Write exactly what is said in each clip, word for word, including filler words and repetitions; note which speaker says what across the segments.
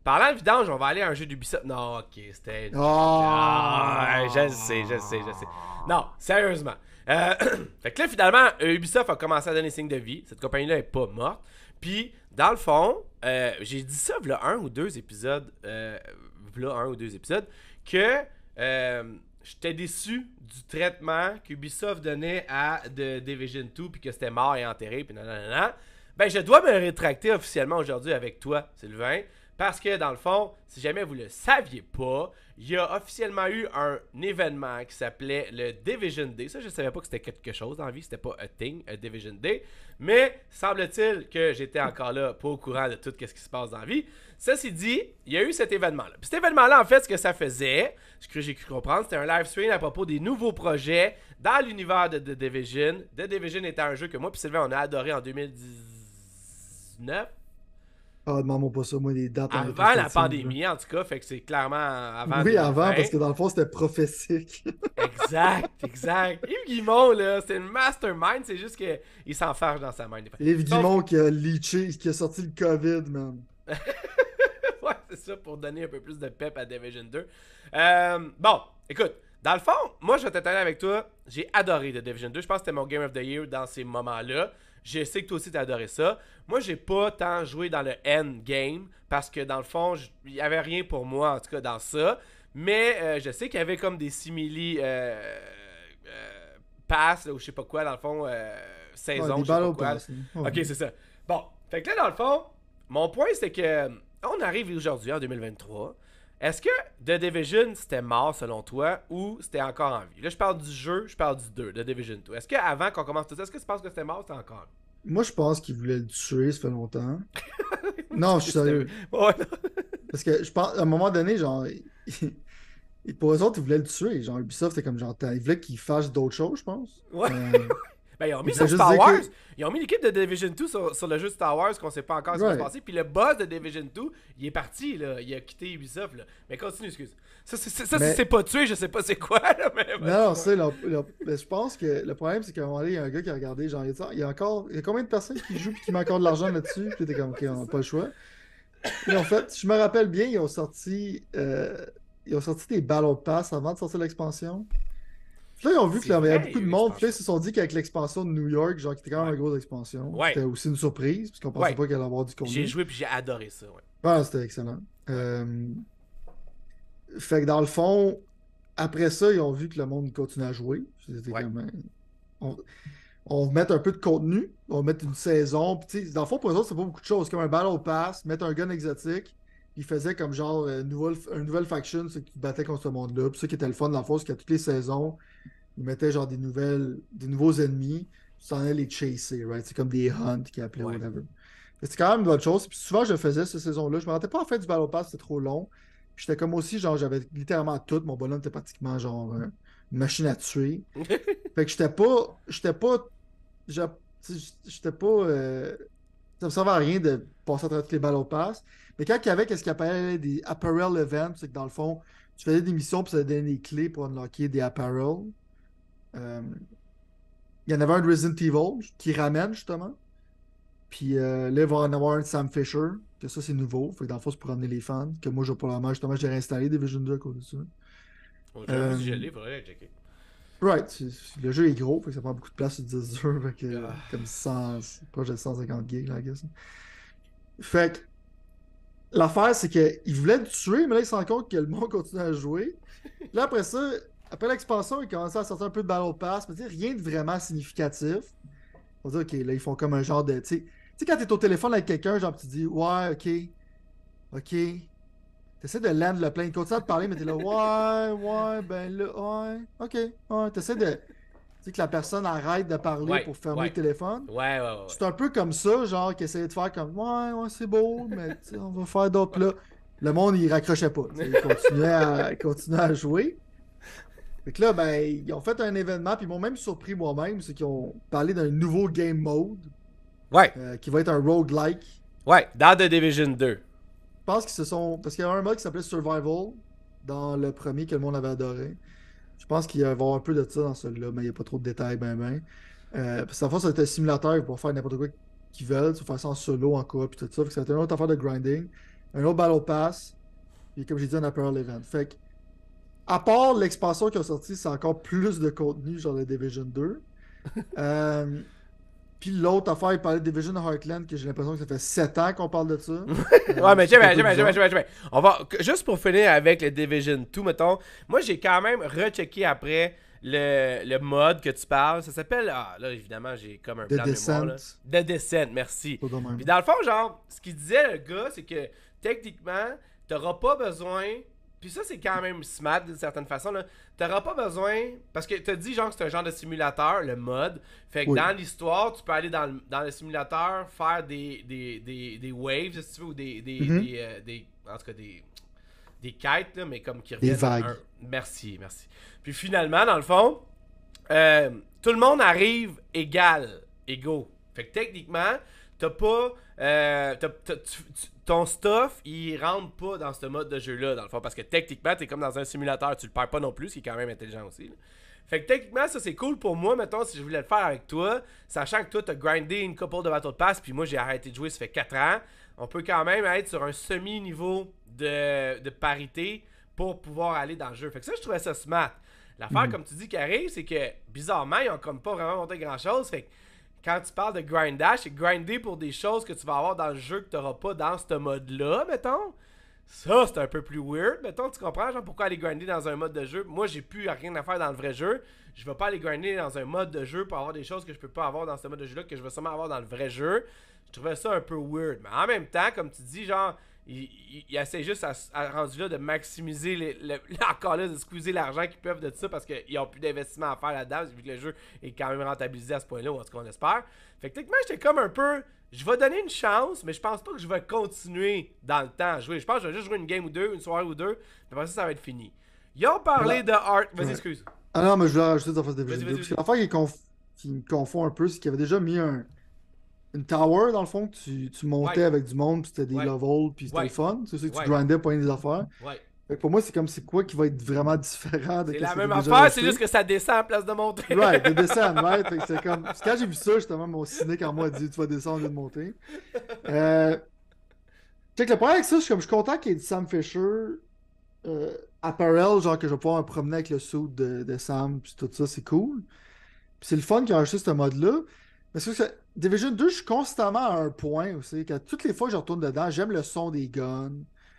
Speaker 1: parlant de vidange, on va aller à un jeu d'Ubisoft. Non, ok, c'était.
Speaker 2: Oh!
Speaker 1: Ah, je le sais, je le sais, je le sais. Non, sérieusement. Euh, fait que là, finalement, euh, Ubisoft a commencé à donner signe de vie. Cette compagnie-là est pas morte. Puis, dans le fond, euh, j'ai dit ça, v'là un ou deux épisodes. Euh, v'là un ou deux épisodes. Que euh, j'étais déçu du traitement qu'Ubisoft donnait à The Division deux. Puis que c'était mort et enterré. Puis nanana. Ben, je dois me rétracter officiellement aujourd'hui avec toi, Sylvain. Parce que, dans le fond, si jamais vous le saviez pas, il y a officiellement eu un événement qui s'appelait le Division Day. Ça, je savais pas que c'était quelque chose dans la vie. C'était pas a thing, a Division Day. Mais, semble-t-il que j'étais encore là, pas au courant de tout ce qui se passe dans la vie. Ceci dit, il y a eu cet événement-là. Puis cet événement-là, en fait, ce que ça faisait, ce que j'ai cru comprendre, c'était un live stream à propos des nouveaux projets dans l'univers de The Division. The Division était un jeu que moi et Sylvain, on a adoré en deux mille dix-neuf.
Speaker 2: Ah, demande-moi pas ça, moi, les dates. en
Speaker 1: Avant la
Speaker 2: rétrospective, là.
Speaker 1: pandémie, en tout cas, fait que c'est clairement avant
Speaker 2: Oui, avant,
Speaker 1: deux mille vingt.
Speaker 2: parce que dans le fond, c'était prophétique.
Speaker 1: Exact, exact. Yves Guillemot, là, c'est une mastermind, c'est juste qu'il s'enfarge dans sa main. Des fois.
Speaker 2: Yves
Speaker 1: Sauf-
Speaker 2: Guimond qui a leaché, qui a sorti le COVID, man.
Speaker 1: Ouais, c'est ça, pour donner un peu plus de pep à Division deux. Euh, bon, écoute, dans le fond, moi, je vais t'étonner avec toi, j'ai adoré The Division deux. Je pense que c'était mon Game of the Year dans ces moments-là. Je sais que toi aussi t'as adoré ça. Moi, j'ai pas tant joué dans le endgame parce que dans le fond, il y avait rien pour moi, en tout cas dans ça. Mais euh, je sais qu'il y avait comme des simili euh, euh, pass, ou je sais pas quoi, dans le fond, euh, saison,
Speaker 2: Ouais, des
Speaker 1: je sais pas
Speaker 2: Battle
Speaker 1: quoi.
Speaker 2: Pass, hein. Ouais.
Speaker 1: Ok, c'est ça. Bon, fait que là, dans le fond, mon point, c'est que on arrive aujourd'hui en deux mille vingt-trois. Est-ce que The Division, c'était mort selon toi ou c'était encore en vie? Là, je parle du jeu, je parle du deux, The Division deux. Est-ce qu'avant qu'on commence tout ça, est-ce que tu penses que c'était mort ou c'était encore?
Speaker 2: Moi, je pense qu'il voulait le tuer, ça fait longtemps. Non, je suis sérieux.
Speaker 1: Ouais,
Speaker 2: Parce que je pense, à un moment donné, genre, il- pour eux autres, ils voulaient le tuer. Genre, Ubisoft, c'était comme genre, ils voulaient qu'il fasse d'autres choses, je pense.
Speaker 1: ouais.
Speaker 2: Euh,
Speaker 1: Ben, ils ont mis
Speaker 2: ils
Speaker 1: sur
Speaker 2: voulaient juste
Speaker 1: Star
Speaker 2: dire
Speaker 1: Wars.
Speaker 2: que-
Speaker 1: Ils ont mis l'équipe de Division deux sur, sur le jeu Star Wars qu'on sait pas encore ce qui va se
Speaker 2: Ouais.
Speaker 1: passer. Puis le boss de Division deux, il est parti, là. Il a quitté Ubisoft, là. Mais continue, excuse. Ça, c'est, c'est- ça
Speaker 2: Mais-
Speaker 1: si c'est pas tué, je sais pas c'est quoi, là. Mais,
Speaker 2: Non, non, c'est le- le- mais je pense que le problème, c'est qu'à un moment donné, il y a un gars qui a regardé, genre, il y a, il y a encore, il y a combien de personnes qui jouent et qui mettent encore de l'argent là-dessus? Puis t'es comme, ok, on n'a pas le choix. Et en fait, je me rappelle bien, ils ont sorti, euh, ils ont sorti des Battle Pass avant de sortir l'expansion. Puis là, ils ont vu
Speaker 1: C'est
Speaker 2: qu'il y avait
Speaker 1: vrai,
Speaker 2: beaucoup
Speaker 1: il y a
Speaker 2: de
Speaker 1: eu
Speaker 2: monde. Puis là, ils
Speaker 1: l'expansion.
Speaker 2: se sont dit qu'avec l'expansion de New York, genre, qui était quand même
Speaker 1: Ouais.
Speaker 2: une grosse expansion,
Speaker 1: Ouais.
Speaker 2: c'était aussi une surprise, parce qu'on pensait
Speaker 1: Ouais.
Speaker 2: pas qu'elle allait avoir du contenu.
Speaker 1: J'ai joué puis j'ai adoré ça, ouais.
Speaker 2: Ah, c'était excellent. Euh, Fait que dans le fond, après ça, ils ont vu que le monde continue à jouer. C'était
Speaker 1: Ouais.
Speaker 2: comme, euh, on, on va mettre un peu de contenu, on va mettre une saison. Puis, tu sais, dans le fond, pour eux autres, c'est pas beaucoup de choses. Comme un Battle Pass, mettre un gun exotique, puis ils faisaient comme genre euh, une nouvelle, une nouvelle faction, ceux qui battaient contre ce monde-là. Puis ça qui était le fun, dans le fond, c'est qu'à toutes les saisons, ils mettaient genre des nouvelles, des nouveaux ennemis, puis tu t'en allais les chasser, right? C'est comme des hunts qui appelaient,
Speaker 1: Ouais.
Speaker 2: whatever. C'était quand même une bonne chose. Puis souvent, je le faisais cette saison-là. Je me rendais pas en fait du Battle Pass, c'était trop long. Puis j'étais comme aussi, genre, j'avais littéralement tout. Mon bonhomme était pratiquement genre euh, une machine à tuer. Fait que j'étais pas. J'étais pas. j'a- tu sais, J'étais pas. euh, Ça me servait à rien de passer à travers toutes les Battle Pass. Mais quand il y avait qu'est-ce qu'on appelait des apparel events, c'est que dans le fond, tu faisais des missions puis ça donnait des clés pour unlocker des apparel. Euh, Il y en avait un de Resident Evil qui ramène justement. Puis euh, là, il va en avoir un de Sam Fisher, que ça c'est nouveau. Fait que dans le fond, c'est pour amener les fans. Que moi, je vais pour la main, justement, j'ai réinstallé Division deux à cause de ça.
Speaker 1: Bon,
Speaker 2: Euh,
Speaker 1: si je l'ai, faudrait le checker.
Speaker 2: Right, c'est- c'est- le jeu est gros, fait que ça prend beaucoup de place sur le disque dur, fait que
Speaker 1: Ah.
Speaker 2: comme cent, proche de cent cinquante gigs, là, I guess. Fait que l'affaire, c'est qu'il voulait le tuer, mais là, il se rend compte que le monde continue à jouer. Là, après ça, après l'expansion, il commençait à sortir un peu de Battle Pass, mais tu sais, rien de vraiment significatif. On dit, OK, là, ils font comme un genre de. Tu sais, tu sais, quand t'es au téléphone avec quelqu'un, genre, tu dis, ouais, OK, OK. T'essaies de land le plein. Il continue à te parler, mais t'es là, ouais, ouais, ben là, ouais, OK, ouais. T'essaies de. Tu sais, que la personne arrête de parler
Speaker 1: Ouais,
Speaker 2: pour fermer
Speaker 1: ouais.
Speaker 2: le téléphone.
Speaker 1: Ouais, ouais, ouais. ouais.
Speaker 2: C'est un peu comme ça, genre, qui essayait de faire comme, ouais, ouais, c'est beau, mais tu sais, on va faire d'autres là. Le monde, il raccrochait pas. Tu sais, il continuait à, il continuait à jouer. Fait que là, ben, ils ont fait un événement, puis ils m'ont même surpris moi-même, c'est qu'ils ont parlé d'un nouveau game mode
Speaker 1: Ouais,
Speaker 2: euh, qui va être un roguelike.
Speaker 1: ouais, dans The Division deux.
Speaker 2: Je pense qu'ils se sont. Parce qu'il y avait un mode qui s'appelait Survival dans le premier que le monde avait adoré. Je pense qu'il va y avoir un peu de ça dans celui-là, mais il n'y a pas trop de détails, ben, ben. Euh, parce que la fois, ça va être un simulateur pour faire n'importe quoi qu'ils veulent. Tu vas faire ça en solo, en coop, et tout ça. Fait que ça va être une autre affaire de grinding. un autre Battle Pass, puis comme j'ai dit, un Apparel Event. Fait que, à part l'expansion qui a sorti, c'est encore plus de contenu, genre le Division deux. Euh, Puis l'autre affaire, il parlait de Division Heartland, que j'ai l'impression que ça fait sept ans qu'on parle de ça.
Speaker 1: Ouais,
Speaker 2: Euh,
Speaker 1: mais
Speaker 2: c'est un
Speaker 1: jamais,
Speaker 2: peu
Speaker 1: jamais, jamais,
Speaker 2: bizarre.
Speaker 1: jamais, jamais. On va, juste pour finir avec le Division deux, mettons, moi j'ai quand même rechecké après le, le mode que tu parles. Ça s'appelle, ah là évidemment j'ai comme un
Speaker 2: The
Speaker 1: blanc de mémoire là.
Speaker 2: Descent.
Speaker 1: The Descent, merci.
Speaker 2: Pas de
Speaker 1: Puis
Speaker 2: même.
Speaker 1: dans le fond, genre, ce qu'il disait le gars, c'est que techniquement, t'auras pas besoin. Puis ça, c'est quand même smart d'une certaine façon. Là. T'auras pas besoin. Parce que t'as dit genre que c'est un genre de simulateur, le mode. Fait que
Speaker 2: Oui.
Speaker 1: dans l'histoire, tu peux aller dans le, dans le simulateur, faire des, des, des, des waves, si tu veux, ou des. des,
Speaker 2: Mhm.
Speaker 1: des, euh, des- en tout cas, des. Des quêtes, là, mais comme qui
Speaker 2: Des
Speaker 1: reviennent.
Speaker 2: vagues.
Speaker 1: un- Merci, merci. Puis finalement, dans le fond, euh, tout le monde arrive égal, égaux. Fait que techniquement, t'as pas. euh, t'as- t'as- tu- tu- ton stuff, il rentre pas dans ce mode de jeu-là, dans le fond. Parce que techniquement, t'es comme dans un simulateur. Tu le perds pas non plus, ce qui est quand même intelligent aussi. Là. Fait que techniquement, ça c'est cool pour moi, mettons, si je voulais le faire avec toi, sachant que toi t'as grindé une couple de Battle Pass, puis moi j'ai arrêté de jouer, ça fait quatre ans. On peut quand même être sur un semi-niveau de, de parité pour pouvoir aller dans le jeu. Fait que ça, je trouvais ça smart. L'affaire,
Speaker 2: Mhm.
Speaker 1: comme tu dis, qui arrive, c'est que bizarrement, ils ont comme pas vraiment monté grand chose. Fait que quand tu parles de grindage, c'est grinder pour des choses que tu vas avoir dans le jeu que tu n'auras pas dans ce mode-là, mettons. Ça, c'est un peu plus weird, mettons, tu comprends? Genre, pourquoi aller grinder dans un mode de jeu? Moi, j'ai plus rien à faire dans le vrai jeu. Je vais pas aller grinder dans un mode de jeu pour avoir des choses que je peux pas avoir dans ce mode de jeu-là, que je vais sûrement avoir dans le vrai jeu. Je trouvais ça un peu weird. Mais en même temps, comme tu dis, genre, il, il, il essaie juste à, à rendu là de maximiser, les, le, encore là, de squeezer l'argent qu'ils peuvent de ça parce qu'ils n'ont plus d'investissement à faire là-dedans, vu que le jeu est quand même rentabilisé à ce point-là, ou en tout cas on espère. Fait que techniquement, j'étais comme un peu. Je vais donner une chance, mais je pense pas que je vais continuer dans le temps à jouer. Je pense que je vais juste jouer une game ou deux, une soirée ou deux, puis après ça, ça va être fini. Ils ont parlé
Speaker 2: Ouais.
Speaker 1: de Art. Vas-y,
Speaker 2: Ouais.
Speaker 1: excuse.
Speaker 2: Ah non, mais je voulais rajouter des affaires de Division
Speaker 1: Vas-y,
Speaker 2: deux.
Speaker 1: vas-y,
Speaker 2: Parce que
Speaker 1: vas-y.
Speaker 2: l'affaire qui, conf- qui me confond un peu, c'est qu'il avait déjà mis un, une tower, dans le fond, que tu, tu montais
Speaker 1: Ouais.
Speaker 2: avec du monde, puis c'était des
Speaker 1: Ouais.
Speaker 2: levels, puis c'était
Speaker 1: Ouais.
Speaker 2: le fun. C'est sûr que
Speaker 1: Ouais.
Speaker 2: tu grindais pour des affaires.
Speaker 1: Ouais.
Speaker 2: Fait que pour moi, c'est comme c'est quoi qui va être vraiment différent de
Speaker 1: C'est
Speaker 2: ce
Speaker 1: la
Speaker 2: que
Speaker 1: même
Speaker 2: j'ai déjà
Speaker 1: affaire,
Speaker 2: acheté.
Speaker 1: c'est juste que ça descend à place de monter.
Speaker 2: Right, de descendre, right? Fait que c'est comme. c'est quand j'ai vu ça, justement, mon cynique en moi a dit tu vas descendre au lieu de monter. Euh. Fait que le problème avec ça, c'est comme je suis content qu'il y ait du Sam Fisher euh, apparel, genre que je vais pouvoir me promener avec le suit de, de Sam, puis tout ça, c'est cool. Puis c'est le fun qu'ils ont acheté ce mode-là. Mais c'est que Division deux, je suis constamment à un point aussi. Que toutes les fois que je retourne dedans, j'aime le son des guns.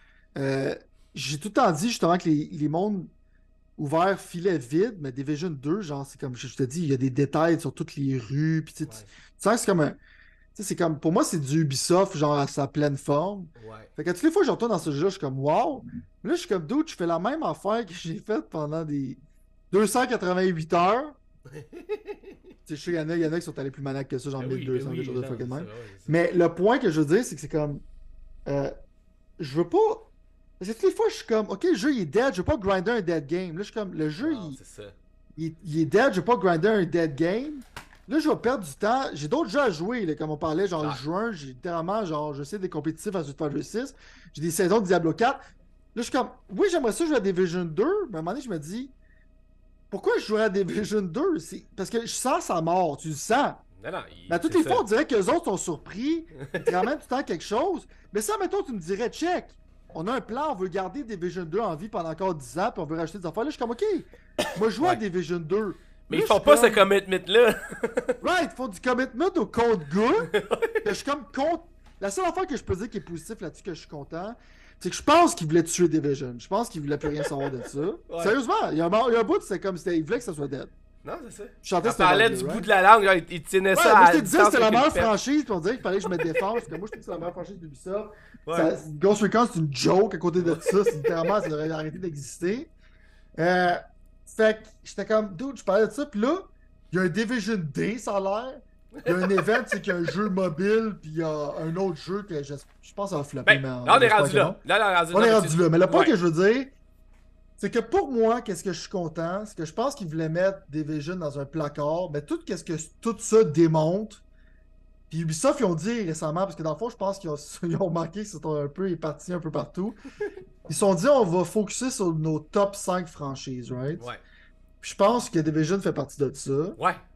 Speaker 2: Euh, j'ai tout le temps dit justement que les, les mondes ouverts filaient vides, mais Division deux, genre, c'est comme je te dis, il y a des détails sur toutes les rues. Puis tu, sais, tu-
Speaker 1: Ouais.
Speaker 2: tu sens que c'est comme un. Tu sais, c'est comme. Pour moi, c'est du Ubisoft, genre à sa pleine forme.
Speaker 1: Ouais.
Speaker 2: Fait que toutes les fois que je retourne dans ce jeu-là, je suis comme wow. Mais là, je suis comme dude, je fais la même affaire que j'ai faite pendant des deux cent quatre-vingt-huit heures. Tu sais, je sais qu'il y en a, il y en a qui sont allés plus maniaques que ça, genre
Speaker 1: Ben oui,
Speaker 2: mille deux
Speaker 1: ben
Speaker 2: cents,
Speaker 1: oui,
Speaker 2: quelque chose de
Speaker 1: non,
Speaker 2: fucking
Speaker 1: c'est
Speaker 2: même.
Speaker 1: ça, ouais, c'est ça.
Speaker 2: Mais le point que je veux dire, c'est que c'est comme. euh, je veux pas. Parce que toutes les fois, je suis comme, ok, le jeu il est dead, je veux pas grinder un dead game. Là, je suis comme, le jeu
Speaker 1: Non,
Speaker 2: il,
Speaker 1: c'est ça.
Speaker 2: il est- il est dead, je veux pas grinder un dead game. Là, je vais perdre du temps. J'ai d'autres jeux à jouer, là, comme on parlait, genre
Speaker 1: Ouais.
Speaker 2: juin, j'ai littéralement, genre, je sais des compétitifs à Street Fighter six. J'ai des saisons de Diablo quatre. Là, je suis comme, oui, j'aimerais ça jouer à Division deux, mais à un moment donné, je me dis, pourquoi je jouerais à Division deux? C'est parce que je sens sa mort, tu le sens.
Speaker 1: Non, non, il-
Speaker 2: Mais à toutes
Speaker 1: c'est
Speaker 2: les
Speaker 1: ça.
Speaker 2: fois, on dirait que les autres sont surpris, ils te ramènent tout le temps quelque chose. Mais ça, mettons, tu me dirais, check, on a un plan, on veut garder Division deux en vie pendant encore dix ans, puis on veut racheter des affaires. Là, je suis comme, OK, moi, je joue à
Speaker 1: Ouais.
Speaker 2: Division deux.
Speaker 1: Mais
Speaker 2: Là,
Speaker 1: ils font
Speaker 2: je suis
Speaker 1: pas ce
Speaker 2: comme,
Speaker 1: commitment-là.
Speaker 2: right, ils font du commitment au compte good. Je suis comme contre. La seule affaire que je peux dire qui est positif là-dessus, que je suis content, c'est que je pense qu'ils voulaient tuer Division. Je pense qu'ils voulaient plus rien savoir de ça.
Speaker 1: Ouais.
Speaker 2: Sérieusement, il y a un, il y a un bout, c'était comme si ils voulaient que ça soit dead.
Speaker 1: Non, c'est ça.
Speaker 2: Je chantais
Speaker 1: On
Speaker 2: c'était
Speaker 1: parlait
Speaker 2: Valkyrie,
Speaker 1: du bout
Speaker 2: right?
Speaker 1: de la langue, genre, il, il tenait
Speaker 2: Ouais,
Speaker 1: ça
Speaker 2: moi
Speaker 1: à
Speaker 2: je te disais
Speaker 1: distance
Speaker 2: c'était la
Speaker 1: avec une
Speaker 2: meilleure
Speaker 1: pelle.
Speaker 2: franchise, puis on dirait qu'il fallait que je me défende, parce que moi je trouve que c'est la meilleure franchise d'Ubisoft.
Speaker 1: Ouais.
Speaker 2: Ça- Ghost Recon c'est une joke à côté de ça, c'est littéralement ça devrait arrêter d'exister. Euh, fait que j'étais comme, dude, je parlais de ça, puis là, il y a un Division D, ça a l'air. Il y a un event, c'est qu'il y a un jeu mobile, puis il y a un autre jeu que je, je pense que ça va flopper.
Speaker 1: Ben,
Speaker 2: mais
Speaker 1: là, on est
Speaker 2: j'espère
Speaker 1: rendu
Speaker 2: que non.
Speaker 1: là. Là, là, on est rendu
Speaker 2: On
Speaker 1: là.
Speaker 2: est
Speaker 1: mais
Speaker 2: rendu
Speaker 1: c'est-
Speaker 2: là. Mais le point
Speaker 1: Ouais.
Speaker 2: que je veux dire, c'est que pour moi, qu'est-ce que je suis content, c'est que je pense qu'ils voulaient mettre Division dans un placard, mais tout ce que tout ça démontre. Puis Ubisoft, ils ont dit récemment, parce que dans le fond, je pense qu'ils ont, ils ont manqué, c'est un peu éparpillé un peu partout. Ils se sont dit, on va focuser sur nos top cinq franchises, right?
Speaker 1: Ouais.
Speaker 2: Puis je pense que Division fait partie de ça.
Speaker 1: Ouais.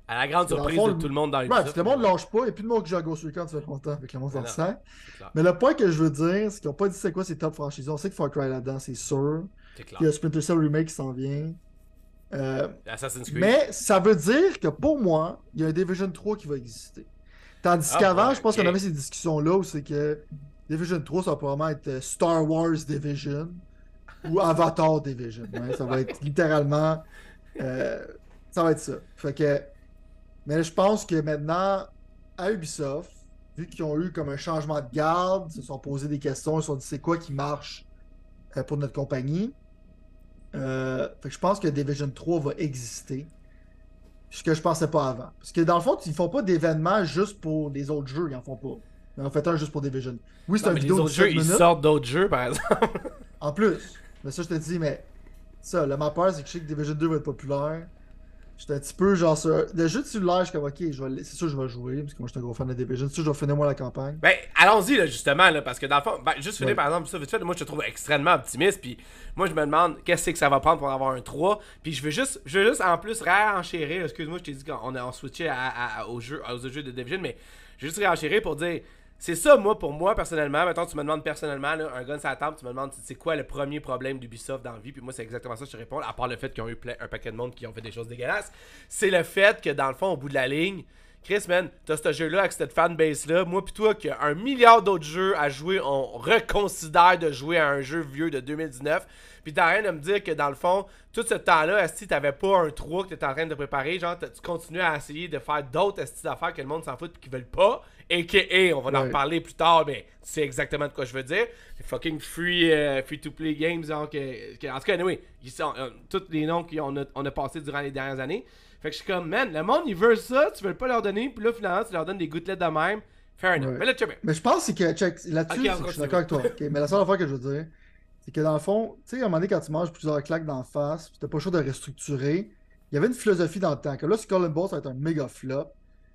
Speaker 1: À la grande
Speaker 2: Parce que dans le
Speaker 1: surprise
Speaker 2: fond,
Speaker 1: de tout le monde dans
Speaker 2: ouais,
Speaker 1: Ubisoft.
Speaker 2: parce que le monde ne lâche pas, et puis le monde qui joue à Ghost Recon, ça fait longtemps, avec le monde s'en
Speaker 1: Non,
Speaker 2: sert.
Speaker 1: c'est clair.
Speaker 2: Mais le point que je veux dire, c'est qu'ils n'ont pas dit c'est quoi ces top franchises. On sait que Far Cry là-dedans, c'est sûr.
Speaker 1: C'est clair.
Speaker 2: Il y a Splinter Cell Remake qui s'en vient. Euh,
Speaker 1: Assassin's Creed.
Speaker 2: mais ça veut dire que pour moi, il y a un Division trois qui va exister. Tandis
Speaker 1: Ah,
Speaker 2: qu'avant,
Speaker 1: ouais,
Speaker 2: je pense
Speaker 1: ok.
Speaker 2: qu'on avait ces discussions-là où c'est que Division trois, ça va probablement être euh, Star Wars Division ou Avatar Division. Ouais, ça va être littéralement. euh, ça va être ça. Fait que. Mais je pense que maintenant, à Ubisoft, vu qu'ils ont eu comme un changement de garde, ils se sont posé des questions, ils se sont dit c'est quoi qui marche euh, pour notre compagnie. Euh, fait que je pense que Division trois va exister. Ce que je pensais pas avant. Parce que dans le fond, ils font pas d'événements juste pour les autres jeux, ils en font pas. Ils en ont fait un juste pour Division. Oui, c'est
Speaker 1: Non,
Speaker 2: une
Speaker 1: mais les
Speaker 2: vidéo de
Speaker 1: autres jeux,
Speaker 2: dix-sept
Speaker 1: ils
Speaker 2: minutes.
Speaker 1: sortent d'autres jeux, par exemple.
Speaker 2: En plus. Mais ça, je te dis, mais ça, là, ma peur, c'est que je sais que Division deux va être populaire. J'étais un petit peu genre sur. Le jeu de cellulaire, je suis comme ok, je vais... c'est sûr que je vais jouer, parce que moi je suis un gros fan de Division. C'est sûr que je vais finir moi la campagne.
Speaker 1: Ben, allons-y, là, justement, là, parce que dans le fond, ben, juste finir
Speaker 2: Ouais.
Speaker 1: par exemple, ça, vite fait, moi, je te trouve extrêmement optimiste, puis moi, je me demande qu'est-ce que ça va prendre pour avoir un trois, puis je veux juste, je veux juste, en plus, réenchérir, excuse-moi, je t'ai dit qu'on a switché à, à, à, aux, jeux, aux jeux de Division, mais je veux juste réenchérir pour dire, c'est ça, moi, pour moi, personnellement, maintenant, tu me demandes personnellement, là, un gun sur la table, tu me demandes, c'est quoi le premier problème d'Ubisoft dans la vie, puis moi, c'est exactement ça que je te réponds, à part le fait qu'ils ont eu plein, un paquet de monde qui ont fait des choses dégueulasses, c'est le fait que, dans le fond, au bout de la ligne, Chris, man, t'as ce jeu-là avec cette fanbase-là. Moi pis toi, qui a un milliard d'autres jeux à jouer, on reconsidère de jouer à un jeu vieux de deux mille dix-neuf. Puis t'as rien à me dire que dans le fond, tout ce temps-là, si t'avais pas un trois que t'étais en train de préparer, genre, tu continues à essayer de faire d'autres esti d'affaires que le monde s'en fout et qu'ils veulent pas. Et que, on va en
Speaker 2: Ouais.
Speaker 1: reparler plus tard, mais tu sais exactement de quoi je veux dire. Les fucking free, euh, free-to-play games, genre, que, que- en tout cas, anyway, ils sont, euh, tous les noms qu'on a, on a passés durant les dernières années. Fait que je suis comme, man, le monde, il veut ça, tu veux pas leur donner, puis là, finalement, tu leur donnes des gouttelettes de même. Fair enough.
Speaker 2: Ouais.
Speaker 1: Mais là, tu sais bien.
Speaker 2: Mais je pense c'est que, check, là-dessus,
Speaker 1: Ok,
Speaker 2: c'est
Speaker 1: on
Speaker 2: que je suis
Speaker 1: continue.
Speaker 2: d'accord avec toi. Ok, mais la seule affaire que je veux dire, c'est que dans le fond, tu sais, à un moment donné, quand tu manges plusieurs claques d'en face, puis t'as pas le choix de restructurer, il y avait une philosophie dans le temps. Que là, Skull and Bones, ça va être un méga flop.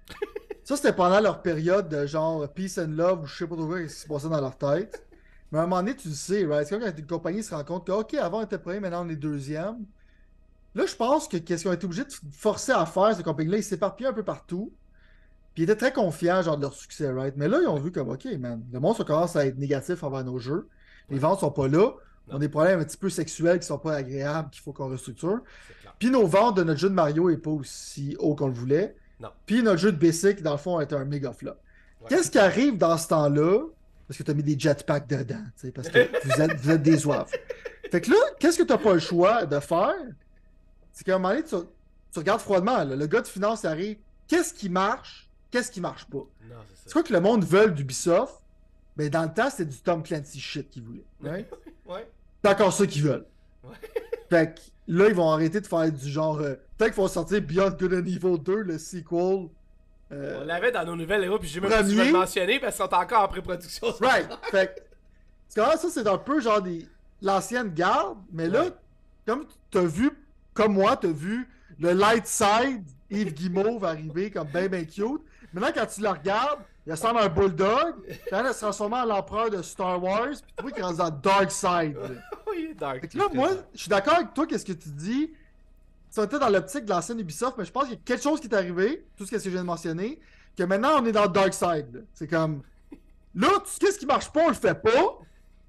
Speaker 2: Ça, c'était pendant leur période de genre Peace and Love, ou je sais pas trop quoi, ce qui se passait dans leur tête. Mais à un moment donné, tu le sais, right? C'est comme quand une compagnie se rend compte que, OK, avant on était premier, maintenant on est deuxième. Là, je pense que qu'est-ce qu'ils ont été obligés de forcer à faire, ces compagnies-là, ils s'éparpillent un peu partout. Puis ils étaient très confiants, genre, de leur succès, right? Mais là, ils ont vu comme, OK, man, le monde ça commence à être négatif envers nos jeux. Les
Speaker 1: Ouais.
Speaker 2: ventes sont pas là. On
Speaker 1: Non.
Speaker 2: a des problèmes un petit peu sexuels qui sont pas agréables, qu'il faut qu'on restructure.
Speaker 1: C'est clair.
Speaker 2: Puis nos ventes de notre jeu de Mario est pas aussi haut qu'on le voulait.
Speaker 1: Non.
Speaker 2: Puis notre jeu de Basic, dans le fond, est un méga flop.
Speaker 1: Ouais.
Speaker 2: Qu'est-ce qui arrive dans ce temps-là? Parce que tu as mis des jetpacks dedans, tu sais, parce que vous êtes, vous êtes des zouaves. Fait que là, qu'est-ce que tu n'as pas le choix de faire? C'est qu'à un moment donné, tu, tu regardes froidement. Là, le gars de finance arrive. Qu'est-ce qui marche? Qu'est-ce qui marche pas?
Speaker 1: Non, c'est
Speaker 2: C'est
Speaker 1: ça.
Speaker 2: quoi que le monde veut d'Ubisoft? Ben, dans le temps, c'était du Tom Clancy shit qu'ils voulaient. Right?
Speaker 1: Ouais.
Speaker 2: C'est encore ça qu'ils veulent.
Speaker 1: Ouais.
Speaker 2: Fait que là, ils vont arrêter de faire du genre. euh, Peut-être qu'ils vont sortir Beyond Good and Evil deux, le sequel. Euh,
Speaker 1: On l'avait dans nos nouvelles héros, puis j'ai même pas si je vais
Speaker 2: Premier.
Speaker 1: le mentionner parce qu'ils sont encore en pré-production.
Speaker 2: Right. Fait que, c'est quand même ça, c'est un peu genre des l'ancienne garde, mais là,
Speaker 1: Ouais.
Speaker 2: comme t'as vu, comme moi, t'as vu le light side Yves Guillemot va arriver comme ben ben cute. Maintenant, quand tu le regardes, il ressemble à un bulldog. Quand il se transforme en l'empereur de Star Wars, puis tu vois qu'il est dans le dark side. là.
Speaker 1: Oui, Dark.
Speaker 2: Fait que là, moi, je suis d'accord avec toi, qu'est-ce que tu dis. Ça était dans l'optique de l'ancienne Ubisoft, mais je pense qu'il y a quelque chose qui est arrivé, tout ce que je viens de mentionner, que maintenant on est dans le dark side. là. C'est comme. Là, tout ce qui marche pas, on le fait pas.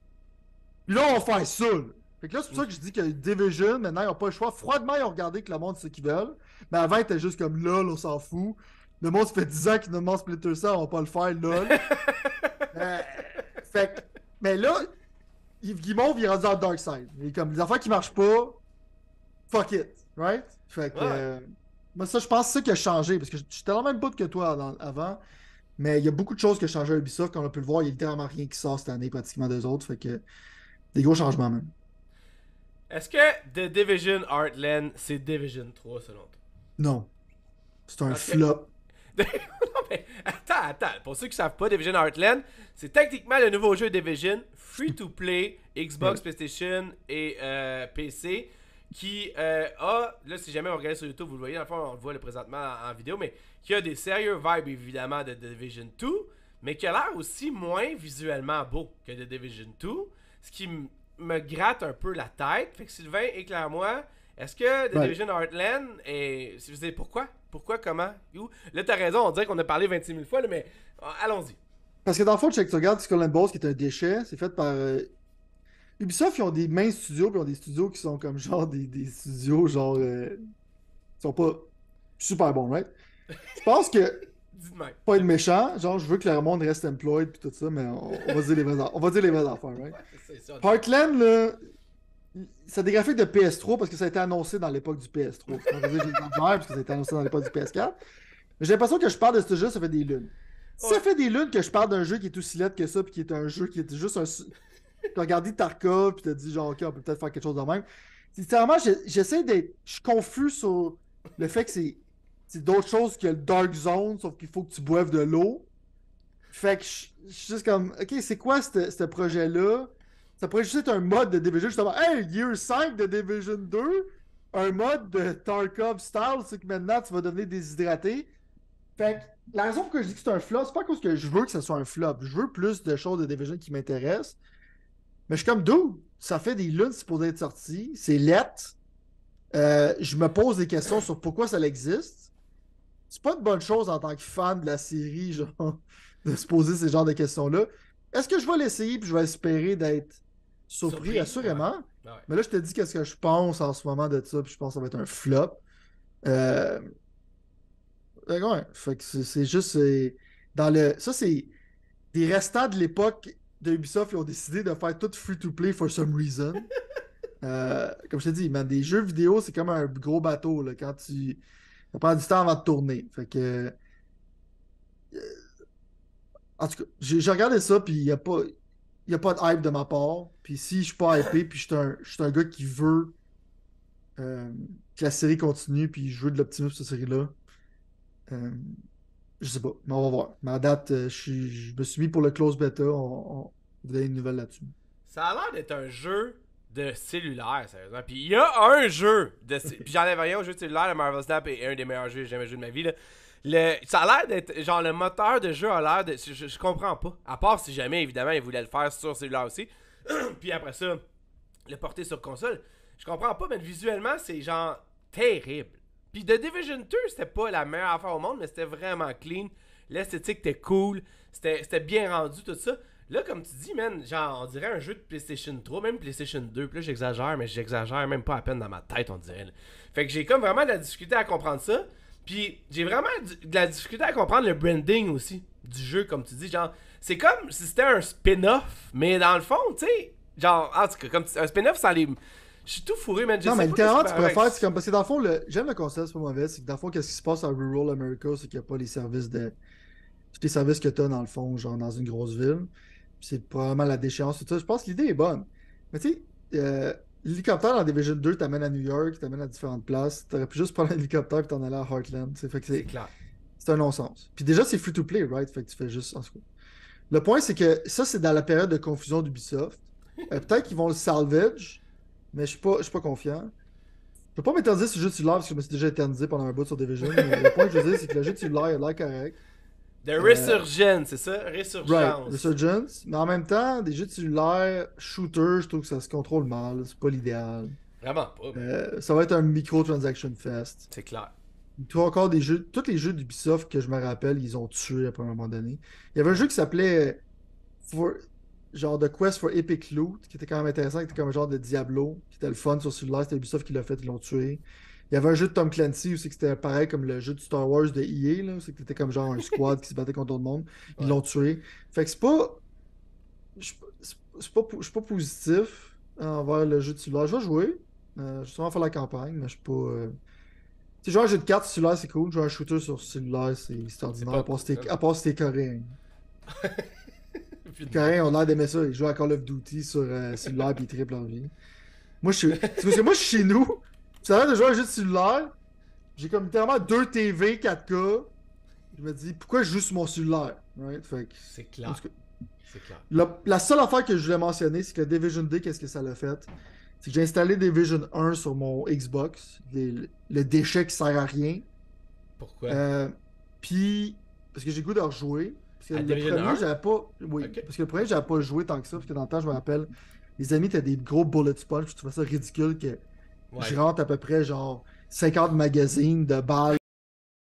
Speaker 2: Puis là, on va faire ça. là. Fait que là, c'est pour ça que je dis que Division, maintenant, ils n'ont pas le choix. Froidement, ils ont regardé que le monde, c'est ce qu'ils veulent. Mais avant, ils étaient juste comme lol, on s'en fout. Le monde, ça fait dix ans qu'ils nous demandent Splinter Cell, on va pas le faire, lol. Euh, fait que. Mais là, Yves Guillemot, il est rendu dans le dark side. Il est comme les affaires qui marchent pas, fuck it. Right? Fait que.
Speaker 1: Ouais.
Speaker 2: euh, moi, ça, je pense que c'est ça qui a changé. Parce que j'étais dans le même bout que toi dans- avant. Mais il y a beaucoup de choses qui ont changé à Ubisoft. Comme on a pu le voir, il y a littéralement rien qui sort cette année, pratiquement d'eux autres. Fait que. Des gros changements, même.
Speaker 1: Est-ce que The Division Heartland, c'est Division trois selon toi?
Speaker 2: Non. C'est un
Speaker 1: Ok.
Speaker 2: flop.
Speaker 1: Non, mais attends, attends. Pour ceux qui savent pas, Division Heartland, c'est techniquement le nouveau jeu Division, free-to-play, Xbox,
Speaker 2: Ouais.
Speaker 1: PlayStation et euh, P C, qui euh, a, là si jamais vous regardez sur YouTube, vous le voyez, dans le fond on le voit le présentement en, en vidéo, mais qui a des sérieux vibes évidemment de The Division deux, mais qui a l'air aussi moins visuellement beau que The Division deux, ce qui m- me gratte un peu la tête. Fait que Sylvain, éclaire-moi, est-ce que The
Speaker 2: Ouais.
Speaker 1: Division Heartland est... Si vous savez pourquoi? Pourquoi, comment, où? Là, t'as raison, on dirait qu'on a parlé vingt-six mille fois, là, mais euh, allons-y.
Speaker 2: Parce que dans le fond, check, tu regardes Skull and Bones, qui est un déchet, c'est fait par. euh, Ubisoft, ils ont des mains studios, puis ils ont des studios qui sont comme genre des, des studios, genre. euh, qui sont pas super bons, right? Je pense que.
Speaker 1: Dis de même.
Speaker 2: Pas être méchant, genre, je veux que le monde reste employed, puis tout ça, mais on, on va dire les vraies, on va dire les vraies affaires, right?
Speaker 1: C'est ça.
Speaker 2: Heartland, là. C'est des graphiques de P S trois parce que ça a été annoncé dans l'époque du P S trois. On va dire que j'exagère parce que ça a été annoncé dans l'époque du P S quatre. Mais j'ai l'impression que je parle de ce jeu, ça fait des lunes. Si ça
Speaker 1: Ouais.
Speaker 2: fait des lunes que je parle d'un jeu qui est aussi laid que ça, puis qui est un jeu qui est juste un. T'as regardé Tarkov, puis t'as dit genre, ok, on peut peut-être faire quelque chose de même. Sincèrement, j'ai- j'essaie d'être. Je suis confus sur le fait que c'est c'est d'autres choses que le Dark Zone, sauf qu'il faut que tu boives de l'eau. Fait que je je suis juste comme, ok, c'est quoi ce ce projet-là? Ça pourrait juste être un mode de Division, justement. Hey, Year cinq de Division deux, un mode de Tarkov style, c'est que maintenant tu vas devenir déshydraté. Fait que la raison pour laquelle je dis que c'est un flop, c'est pas parce que je veux que ce soit un flop. Je veux plus de choses de Division qui m'intéressent. Mais je suis comme, d'où? Ça fait des lunes, c'est pour être sorti. C'est lettre. Euh, je me pose des questions sur pourquoi ça existe. C'est pas une bonne chose en tant que fan de la série, genre, de se poser ces genres de questions-là. Est-ce que je vais l'essayer puis je vais espérer d'être surpris?
Speaker 1: Surpris,
Speaker 2: Assurément.
Speaker 1: Ouais. Ouais.
Speaker 2: Mais là, je te dis qu'est-ce que je pense en ce moment de ça, puis je pense que ça va être un flop. Euh... fait que ouais, fait que c'est c'est juste. c'est- Dans le... Ça, c'est des restants de l'époque de Ubisoft, ils ont décidé de faire tout free-to-play for some reason. Euh, comme je te dis, man, des jeux vidéo, c'est comme un gros bateau, là, quand tu. Ça prend du temps avant de tourner. Fait que. En tout cas, j'ai j'ai regardé ça, puis il n'y a pas. Il y a pas de hype de ma part. Puis si je suis pas hypé, puis je suis un, je suis un gars qui veut euh, que la série continue, puis je veux de l'optimisme sur cette série-là. Euh, je sais pas, mais on va voir. Mais à date, euh, je, suis- je me suis mis pour le close beta. On, on vous donne une nouvelle là-dessus.
Speaker 1: Ça a l'air d'être un jeu de cellulaire, sérieusement. Puis il y a un jeu de. Puis j'enlève rien au jeu de cellulaire, le Marvel Snap est un des meilleurs jeux que j'ai jamais joué de ma vie. Là. Le... Ça a l'air d'être. Genre, le moteur de jeu a l'air de. Je, je comprends pas. À part si jamais, évidemment, ils voulaient le faire sur cellulaire aussi. Puis après ça, le porter sur console. Je comprends pas, mais visuellement, c'est genre terrible. Puis The Division deux, c'était pas la meilleure affaire au monde, mais c'était vraiment clean. L'esthétique était cool. C'était c'était bien rendu, tout ça. Là, comme tu dis, man, genre, on dirait un jeu de PlayStation trois, même PlayStation deux. Puis là, j'exagère, mais j'exagère même pas à peine dans ma tête, on dirait. Là. Fait que j'ai comme vraiment de la difficulté à comprendre ça. Puis j'ai vraiment du- de la difficulté à comprendre le branding aussi du jeu, comme tu dis. Genre, c'est comme si c'était un spin-off, mais dans le fond, tu sais, genre, en tout cas, comme un spin-off sans les. Je suis tout fourré, man. Je
Speaker 2: Non,
Speaker 1: sais
Speaker 2: mais
Speaker 1: pas
Speaker 2: littéralement,
Speaker 1: qu'est-ce
Speaker 2: tu
Speaker 1: que je peux
Speaker 2: préfères. C'est
Speaker 1: faire
Speaker 2: comme, parce que dans le fond, le... j'aime le concept, c'est pas mauvais. C'est que dans le fond, qu'est-ce qui se passe en Rural America, c'est qu'il n'y a pas les services de. Tous les services que tu as dans le fond, genre dans une grosse ville. Puis c'est probablement la déchéance, tout ça. Je pense que l'idée est bonne. Mais tu sais, euh, l'hélicoptère dans Division deux t'amène à New York, t'amène à différentes places. T'aurais pu juste prendre l'hélicoptère et t'en aller à Heartland. C'est fait que
Speaker 1: C'est
Speaker 2: c'est
Speaker 1: clair.
Speaker 2: c'est un non-sens. Puis déjà, c'est free to play, right? Fait que tu fais juste. En tout cas. Le point, c'est que ça, c'est dans la période de confusion d'Ubisoft. Euh, peut-être qu'ils vont le salvage, mais je suis pas, je suis pas confiant. Je peux pas m'éterniser sur le jeu de cellulaire parce que je me suis déjà éternisé pendant un bout sur Division. Mais le point que je veux dire, c'est que le jeu de cellulaire a l'air correct.
Speaker 1: The
Speaker 2: Euh,
Speaker 1: Resurgence, c'est ça?
Speaker 2: Right,
Speaker 1: Resurgence.
Speaker 2: Resurgence. Mais en même temps, des jeux de cellulaire, shooter, je trouve que ça se contrôle mal. C'est pas l'idéal.
Speaker 1: Vraiment pas, man.
Speaker 2: Euh, ça va être un micro-transaction fest.
Speaker 1: C'est clair.
Speaker 2: Tu vois encore des jeux, tous les jeux d'Ubisoft que je me rappelle, ils ont tué à un moment donné. Il y avait un jeu qui s'appelait For- genre The Quest for Epic Loot, qui était quand même intéressant, qui était comme un genre de Diablo, qui était le fun sur celui-là. C'était Ubisoft qui l'a fait, ils l'ont tué. Il y avait un jeu de Tom Clancy aussi, qui c'était pareil comme le jeu de Star Wars de E A, là, c'est que t'étais comme genre un squad qui se battait contre tout le monde. Ils
Speaker 1: Ouais.
Speaker 2: l'ont tué. Fait que c'est pas. Je c'est pas, je suis pas positif envers le jeu de celui-là. Je vais jouer. Euh, je vais sûrement faire la campagne, mais je suis pas. euh, Tu sais, jouer à un jeu de cartes sur cellulaire, c'est cool. Jouer à un shooter sur cellulaire, c'est c'est
Speaker 1: C'est
Speaker 2: ordinaire.
Speaker 1: pas
Speaker 2: À part si
Speaker 1: cool,
Speaker 2: t'es
Speaker 1: hein.
Speaker 2: à part si t'es coréen.
Speaker 1: Puis
Speaker 2: Les
Speaker 1: de-
Speaker 2: Coréens ont l'air d'aimer ça. Ils jouent à Call of Duty sur euh, cellulaire puis ils triplent leur vie. Moi, je suis. C'est parce que moi, je suis chez nous. Ça a l'air de jouer à un jeu de cellulaire. J'ai comme littéralement deux T V quatre K. Je me dis, pourquoi je joue sur mon cellulaire? Right? Fait que,
Speaker 1: C'est
Speaker 2: en
Speaker 1: clair.
Speaker 2: tout cas,
Speaker 1: C'est clair.
Speaker 2: la, la seule affaire que je voulais mentionner, c'est que Division D, qu'est-ce que ça l'a fait? C'est que j'ai installé Division un sur mon Xbox. Le, le déchet qui sert à rien.
Speaker 1: Pourquoi?
Speaker 2: Euh, Puis, parce que j'ai le goût de rejouer. Parce que
Speaker 1: À
Speaker 2: le
Speaker 1: Division un?
Speaker 2: premier, j'avais pas. Oui,
Speaker 1: Ok.
Speaker 2: parce que le premier, j'avais pas joué tant que ça. Parce que dans le temps, je me rappelle, les amis, t'as des gros bullet sponge. Je trouvais ça ridicule que
Speaker 1: Ouais.
Speaker 2: je rentre à peu près genre cinquante magazines de balles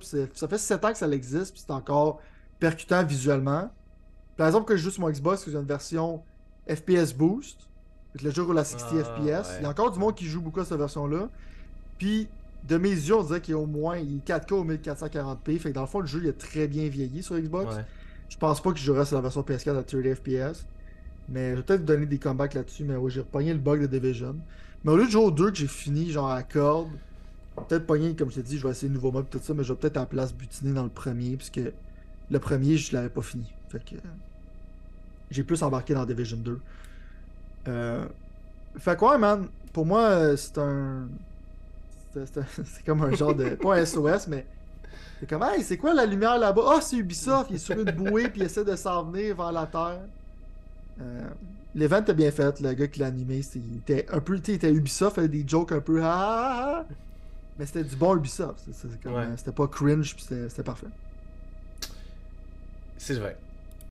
Speaker 2: puis c'est- ça fait sept ans que ça existe, puis c'est encore percutant visuellement. Par exemple, que je joue sur mon Xbox, j'ai une version F P S Boost. Fait que le jeu roule à soixante
Speaker 1: Ah,
Speaker 2: F P S. Il y a encore du monde qui joue beaucoup à cette version-là. Puis, de mes yeux, on dirait qu'il est au moins il est quatre K au mille quatre cent quarante p. Fait que dans le fond, le jeu il a très bien vieilli sur Xbox.
Speaker 1: Ouais.
Speaker 2: Je pense pas que je jouerais sur la version P S quatre à trente F P S. Mais je vais peut-être vous donner des comebacks là-dessus. Mais ouais, j'ai repogné le bug de Division. Mais au lieu de jouer au deux que j'ai fini, genre à corde, peut-être pogner, comme je t'ai dit, je vais essayer le nouveau mode, tout ça. Mais je vais peut-être à la place butiner dans le premier. Puisque le premier, je l'avais pas fini. Fait que j'ai plus embarqué dans Division deux. Euh... Fait quoi, man? Pour moi, euh, c'est un. C'est c'est un- c'est comme un genre de. Pas un S O S, mais. C'est comme, hey, c'est quoi la lumière là-bas? Ah, c'est Ubisoft, il est sur une bouée, puis il essaie de s'en venir vers la Terre. Euh, L'event était bien fait, le gars qui l'a animé, c'est- il était un peu. Tu sais, il était Ubisoft, il avait des jokes un peu. Ah, ah, ah. Mais c'était du bon Ubisoft. C'est- c'est comme,
Speaker 1: Ouais.
Speaker 2: euh, C'était pas cringe, puis c'était c'était parfait.
Speaker 1: C'est vrai.